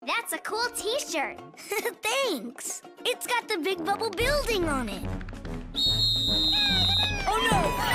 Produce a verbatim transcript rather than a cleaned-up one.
That's a cool t-shirt. Thanks. It's got the Big Bubble building on it. Oh no!